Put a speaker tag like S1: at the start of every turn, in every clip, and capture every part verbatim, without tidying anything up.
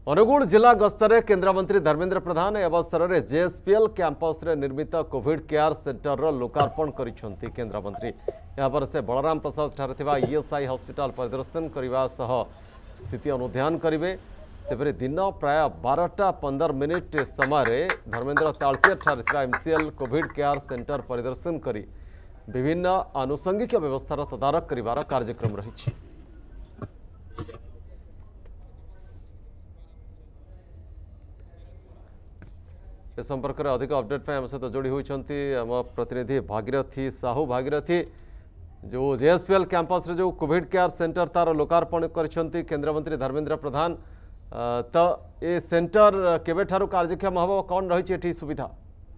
S1: अनुगुल जिला गस्तरे केन्द्रमंत्री धर्मेंद्र प्रधान ए अवसर में जेएसपीएल कैंपस रे निर्मित कोविड केयर सेंटर लोकार्पण करिसेंती केन्द्रमंत्री। यहाँ पर से बलराम प्रसाद ठारे थिबा ईएसआई हॉस्पिटल परिदर्शन करने सह स्थिति अनुध्यान करेंगे। सेपरी दिन प्राय बारटा पंदर मिनिट समय धर्मेंद्र तालचेर ठारे थिबा एमसीएल कोविड केयर सेंटर परिदर्शन करी विभिन्न आनुषंगिक व्यवस्थार तदारख करिवार कार्यक्रम रही। इस संपर्क में अधिक अपडेट पे आम सहित जोड़ी होती आम प्रतिनिधि भागीरथी साहू। भागीरथी, जो जेएसपीएल कैंपस रे जो कोविड केयर सेंटर तार लोकार्पण करिसेंती केन्द्रमंत्री धर्मेंद्र प्रधान, तो ये सेंटर केबे ठारू कार्यक्षम हम कौन रही एठी सुविधा?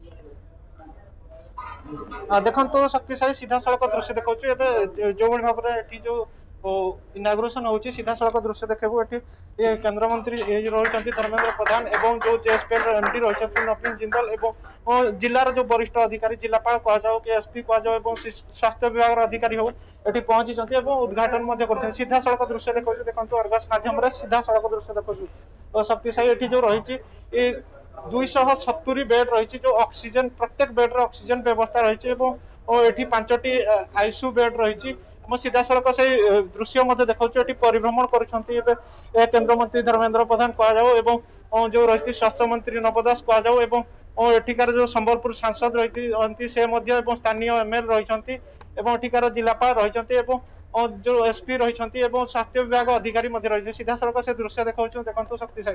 S2: देखो शक्तिशाली सीधा सड़क दृश्य देखा जो भाव में जो इनाग्रेशन होची सीधा सड़क दृश्य देखबू एठी ये केंद्र मंत्री ए रही धर्मेंद्र प्रधान एवं जो जेएसपीएल एमडी रही नवीन जिंदल एवं जिलार जो वरिष्ठ अधिकारी जिलापाल कह जाओ कि एसपी कह जाओ एवं स्वास्थ्य विभाग अधिकारी हो एठी पहुंची उद्घाटन कर सीधा सड़क दृश्य देखा देखो अर्गस माध्यम सीधा सड़क दृश्य देखा शक्तिशाली एठी जो रही दुईश सत्तरी बेड रही जो ऑक्सीजन प्रत्येक बेड रे ऑक्सीजन व्यवस्था रही पांचटी आईसीयू बेड रही सीधा सड़क से दृश्य देखा परिभ्रमण कर केंद्र मंत्री धर्मेंद्र प्रधान कह जाओ जो रही स्वास्थ्य मंत्री नव दास कह जाओ एठिकार जो संबलपुर सांसद रही से स्थानीय एमएल रही एठिकार जिलापाल रही जो एसपी रही स्वास्थ्य विभाग अधिकारी रही सीधा सड़क से दृश्य देखा देखो शक्तिशाली।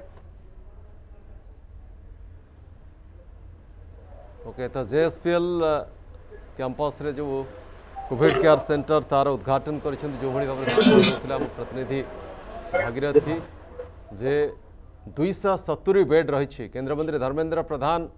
S1: ओके, तो जेएसपीएल कैंपस रे जो कोविड केयर सेंटर तार उद्घाटन कर जो भाव में प्रतिनिधि भागीरथी जे दुईश सत्तरी बेड रही केन्द्रमंत्री धर्मेंद्र प्रधान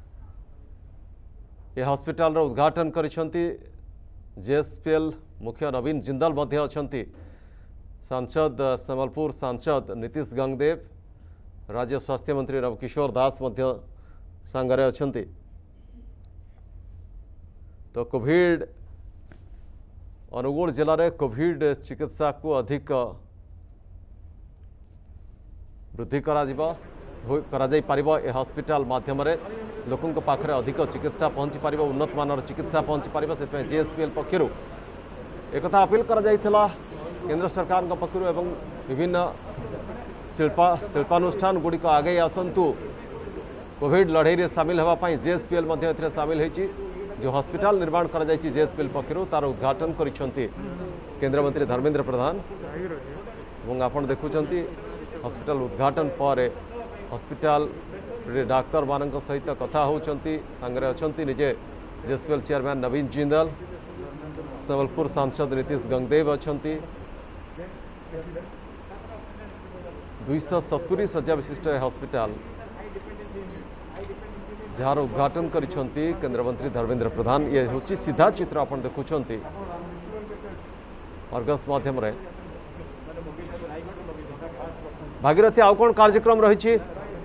S1: ये हॉस्पिटल उद्घाटन कर जेएसपीएल मुख्य नवीन जिंदल अच्छा सांसद संबलपुर सांसद नीतीश गंगदेव राज्य स्वास्थ्य मंत्री रविकिशोर दास सांगरे अच्छा। तो कोविड अनुगुल जिले में कोविड चिकित्सा को अधिक वृद्धि कर हॉस्पिटल माध्यम लोकों पाखरे अधिक चिकित्सा पहुँची पार उन्नत मानर चिकित्सा पहुँची पार से जेएसपीएल पक्षर एक अपील कर केंद्र सरकार पक्षर एवं विभिन्न शिल्पा शिल्पानुष्ठान गुड़िक आगे आसतु कोविड लड़ाई में सामिल होगापी जेएसपीएल सामिल होती जो हॉस्पिटल निर्माण कर जेएसपीएल पक्षर तार उद्घाटन कर केन्द्रमंत्री धर्मेंद्र प्रधान और आपण देखुं हॉस्पिटल उद्घाटन पर हॉस्पिटल डाक्तर मान सहित कथा होती सांगरे अच्छा निजे जेएसपीएल चेयरमैन नवीन जिंदल संबलपुर सांसद नीतीश गंगदेव अच्छा दुईश सत्तरी शज्या विशिष्ट हॉस्पिटल जार उद्घाटन करिसेंती केन्द्रमंत्री धर्मेंद्र प्रधान। ये हूँ सीधा चित्र आप देखुं अर्गस माध्यम रे। भागीरथी आउ कौन कार्यक्रम रही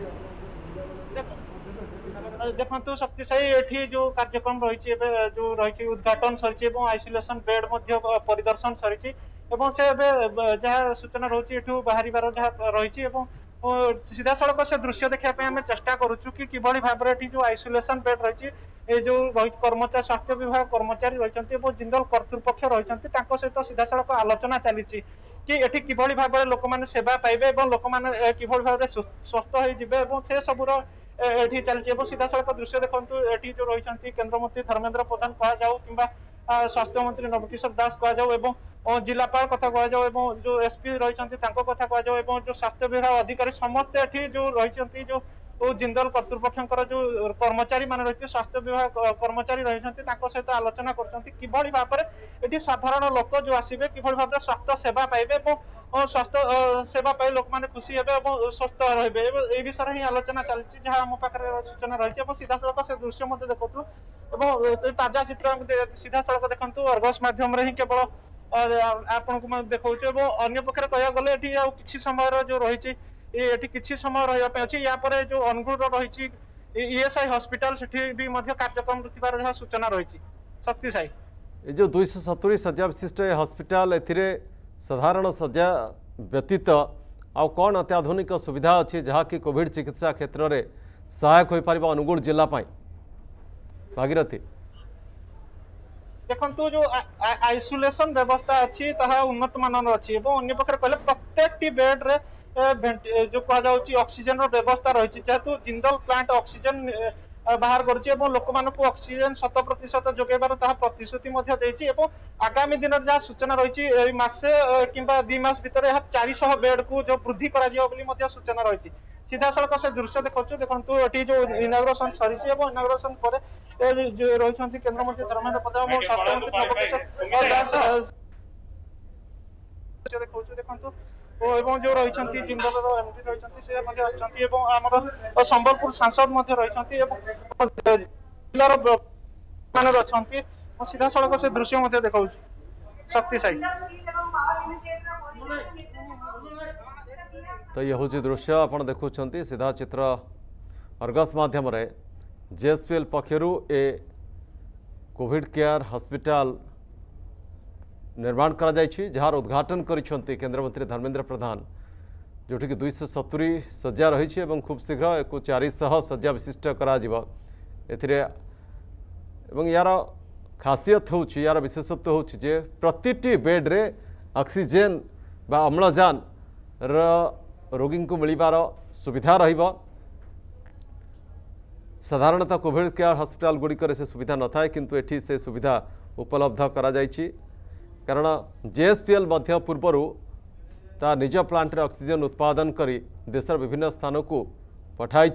S2: देखो शक्तिशाली एठी जो कार्यक्रम रही जो रही उद्घाटन सरी आइसोलेशन बेड परिदर्शन सरी से जहाँ सूचना रही बाहर जहाँ रही सीधा सड़क से दृश्य देखापी आम चेष्टा करुचु कि किभली भाव में जो आइसोलेशन बेड रही जो रही कर्मचारी स्वास्थ्य विभाग कर्मचारी रही जिंदल कर्तृपक्ष रही सहित सीधा सड़क आलोचना चली कि एठी किभली भाव में लोक मैंने सेवा पाइबे लोक मैंने किभली भाव में स्वस्थ हो से सबूर एठी चलती सीधा सड़क दृश्य देखु एठी जो रही केंद्र मंत्री धर्मेंद्र प्रधान कह जाओ कि स्वास्थ्य मंत्री नवकिशोर दास कह जाओ जिलापाल कथा कह जाओ जो एसपी रही कथा कह जाओ जो स्वास्थ्य विभाग अधिकारी समस्ते एठी जो रही जो जिंदल कर्तृपक्ष जो कर्मचारी मान रही स्वास्थ्य विभाग कर्मचारी रही सहित आलोचना कर भाव में साधारण लोक जो आसवे किभली भाव में स्वास्थ्य सेवा पाइबे और स्वास्थ्य सेवा पाई लोक मैंने खुशी हे स्वस्थ रे ये विषय ही आलोचना चलती जहाँ आम पाखे सूचना रही सीधा सड़क से दृश्य देखु ताजा चित्र सीधा सड़क देखु अर्गस माध्यम ही केवल आपन को देखा अन्य पक्ष कह गले कि समय जो रही ये किसी समय रही अच्छी या जो अनुगुल रही ईएसआई हॉस्पिटल से भी कार्यक्रम जहाँ सूचना रही शक्तिशाली
S1: जो दुईश सत्तरी शज्या विशिष्ट हॉस्पिटल ए साधारण शज्या व्यतीत आउ कौन अत्याधुनिक सुविधा अच्छी जहाँकि कोविड चिकित्सा क्षेत्र में सहायक हो पार अनुगुल जिला भागीरथी
S2: देखो जो आइसोलेशन व्यवस्था अच्छी ताहा उन्नत मानर अच्छी अन्य पक्षे कहले प्रत्येक बेड रे जो कह ऑक्सीजन व्यवस्था रही जेहेतु जिंदल प्लांट ऑक्सीजन बाहर करुच्ची लोक मान ऑक्सीजन शत प्रतिशत जोगेबार प्रतिश्रुति आगामी दिन जहाँ सूचना रही मसे कि दि मास भितर चार सौ बेड को जो वृद्धि कर सूचना रही सीधा सड़क से दृश्य देखा देखो ये जो इनाग्रेशन सरी इनाग्रेशन पर रही केन्द्रमंत्री धर्मेंद्र प्रधान और स्वास्थ्य मंत्री देखा देखो एवं जो रही जिंदल एमडी रही से आमर संबलपुर सांसद रही जिलार मान अच्छा सीधा सड़क से दृश्य देखा शक्तिशाली।
S1: तो ये हूँ दृश्य आप देखुं सीधा चित्र अर्गस माध्यम जेएसपीएल पक्षर ए कोविड केयर हॉस्पिटल निर्माण करा जायछि जार उद्घाटन करिसेंति केंद्रमंत्री धर्मेंद्र प्रधान जोठी कि दुई सौ सत्तरी शज्या रही और खूब शीघ्र एक चार सौ शज्या विशिष्ट करा जिवो एथिरे एवं यार खासियत हूँ यार विशेषत्व हूँ जे प्रतिटी बेड रे ऑक्सीजन बा अम्लजान रोगी को मिलबार सुविधा रहिबो साधारणतः कोविड केयर हॉस्पिटल गुड़िक से सुविधा न थाए किंतु एठी से सुविधा उपलब्ध करा जायछि कारण जेएसपीएल मध्य पूर्वर ता निज प्लांट रे ऑक्सीजन उत्पादन करी देशर विभिन्न स्थान को पठाई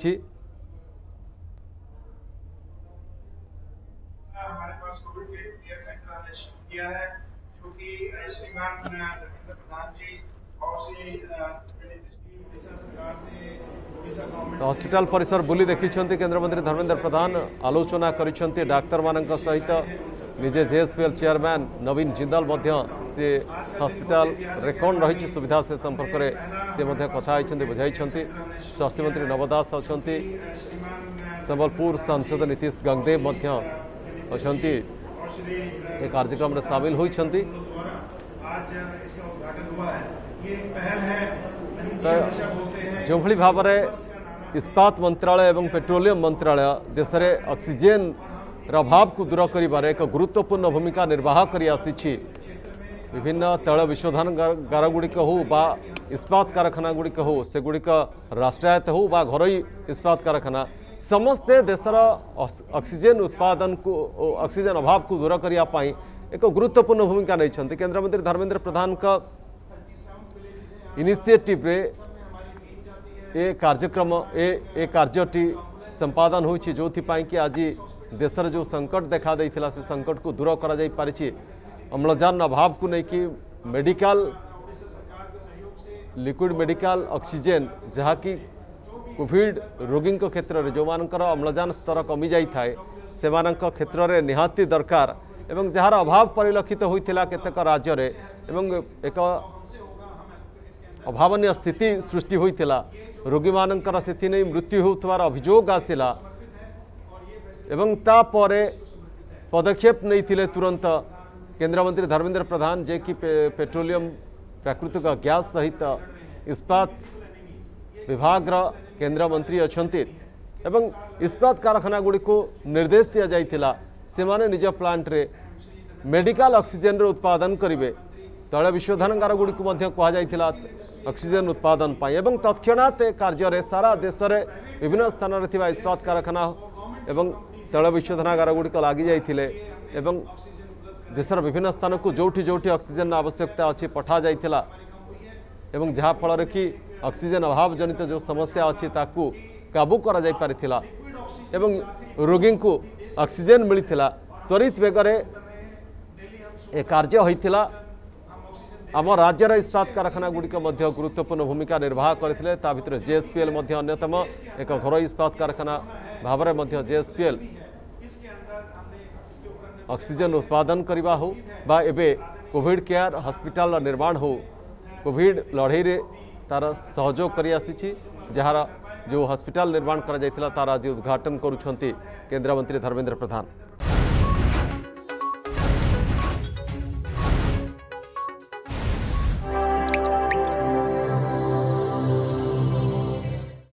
S3: हमारे पास कोविड केयर सेंटर किया है जो कि श्रीमान धर्मेंद्र प्रधान जी और श्री सरकार से
S1: हॉस्पिटल परिसर बुली देखी केंद्रमंत्री धर्मेंद्र प्रधान आलोचना करिसेंति डाक्तर मानक सहित निजे जेएसपीएल चेयरमैन नवीन जिंदल से हॉस्पिटल रे कौन रही सुविधा से संपर्क में से कथा बुझाई स्वास्थ्य मंत्री नव दास अच्छा संबलपुर सांसद नीतीश गंगदेव अच्छा ये कार्यक्रम में सामिल होती जो भली भाव में इस्पात मंत्रालय एवं पेट्रोलियम मंत्रालय देश में ऑक्सीजन अभाव को दूर कर एक गुरुत्वपूर्ण भूमिका निर्वाह कर आसी विभिन्न तैल विशोधन गार गुड़िक हो बा इस्पात कारखाना गुड़िक हो से गुड़िक राष्ट्रायत्त हो बा घरोई इस्पात कारखाना समस्ते देशर ऑक्सीजन उत्पादन को ऑक्सीजन अभाव को दूर करने एक गुरुत्वपूर्ण भूमिका नहीं केंद्रमंत्री धर्मेंद्र प्रधान का इनिशिएटिव रे ए कार्यक्रम ए ए कार्यटी संपादन होइछि जोथिपाई कि आज देशर जो संकट देखा देइथिला से संकट को दूर करा जाई पारिछि अम्लजान अभाव को नहीं कि मेडिकल लिक्विड मेडिकल ऑक्सीजन जहाँ कि कोविड रोगी क्षेत्र में जो मानकर अम्लजान स्तर कमी जाई थाए से मानक क्षेत्र में निहाती दरकार एवं जार अभाव परिलक्षित होइथिला केतेक राज्य रे एवं एक अभावनीय स्थिति सृष्टि होइथिला रोगी मानकर सेथि नै मृत्यु होउथवार अभियोग आसिला एवं तापरे पदक्षेप नहीं तुरंत केंद्रमंत्री धर्मेंद्र प्रधान जे कि पे, पेट्रोलियम प्राकृतिक गैस सहित इस्पात विभाग केंद्रमंत्री अछंती एवं इस्पात कारखाना गुड़ी को निर्देश दि जाइथिला से माने निज प्लांट रे मेडिकल ऑक्सीजन रे उत्पादन करिवे तैल विशोधनगार गुड़ी को कह जाइथिला ऑक्सीजन उत्पादन पाई एवं तत्क्षणात कार्य रे सारा देश रे विभिन्न स्थान रे थिबा इस्पात कारखाना एवं तैल विशोधनागार गुड़िक लगी जाइथिले एवं देशर विभिन्न स्थान को जोठी जोठी ऑक्सीजन आवश्यकता अच्छी पठा जाइथिला एवं जहाँ फल कि ऑक्सीजन अभाव जनित जो समस्या अच्छी ताकू काबू करा जाई पारिथिला एवं रोगी को ऑक्सीजन मिलिथिला त्वरित बेगरे ए कार्य होइथिला आम राज्यर इस्पात कारखाना गुड़िक गुरुत्वपूर्ण भूमिका निर्वाह करते ता भितर जेएसपीएल अन्यतम एक घर इस्पात कारखाना भाव में जेएसपीएल ऑक्सीजन उत्पादन करवा हो बा एबे कोविड केयर हॉस्पिटल निर्माण हो कोविड लड़ई रे तार सहयोग कर आसी जार जो हॉस्पिटल निर्माण करा तार आज उद्घाटन करुछंती केंद्र मंत्री धर्मेंद्र प्रधान।